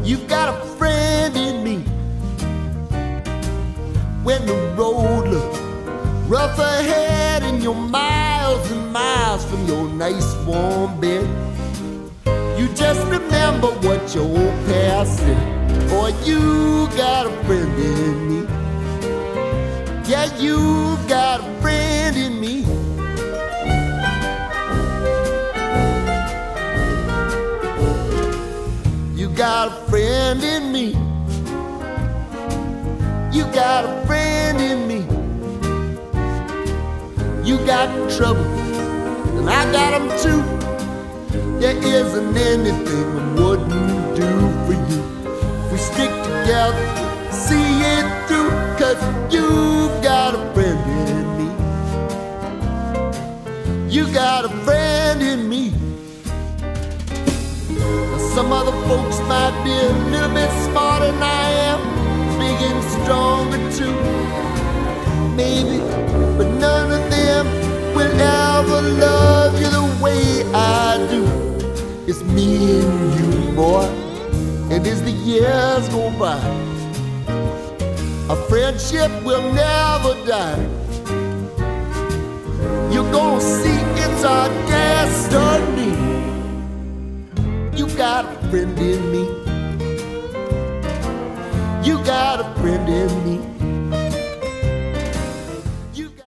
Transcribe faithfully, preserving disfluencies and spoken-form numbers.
You've got a friend in me. When the road looks rough ahead and you're miles and miles from your nice warm bed, you just remember what your old past said. Boy, you got a friend in me. Yeah, you got a friend in me. You got a friend in me. You got a friend in me. You got trouble, and I got them too. There isn't anything I wouldn't do for you. If we stick together, see it through, 'cause you've got a friend in me. You got a friend in me. Now, some other folks might be a little bit smarter than I am, big and stronger too, maybe, but none of them will ever love you the way I do. It's me and you, boy, and as the years go by, a friendship will never die. You're gonna see it's our destiny. You got a friend in me. You got a friend in me.